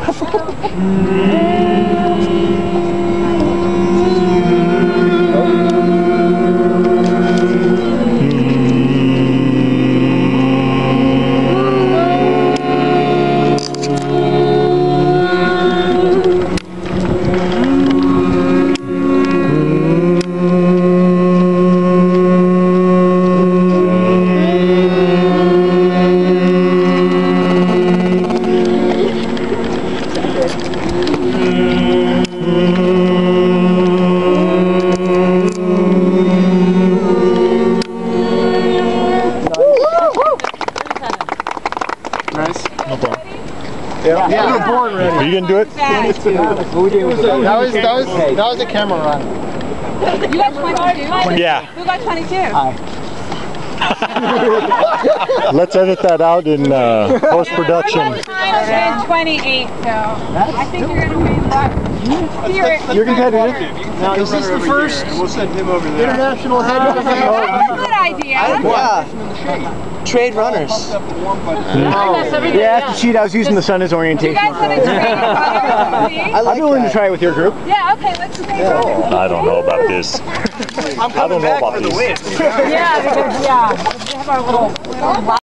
Yeah. Are you gonna do it? That was a camera run. You got 22? Yeah. Who got 22? Let's edit that out in post-production. I got 28, so I think you're gonna win that. You're competitive. Now, is this the first international head-to-head? That's a good idea. Yeah. Trade runners. Yeah, after cheat, I was using the sun as orientation. You guys want to trade runners? I'd be willing to try it with your group. Yeah, okay, let's trade runners. I don't know about this. I'm coming back for the win. Yeah, because, we have our little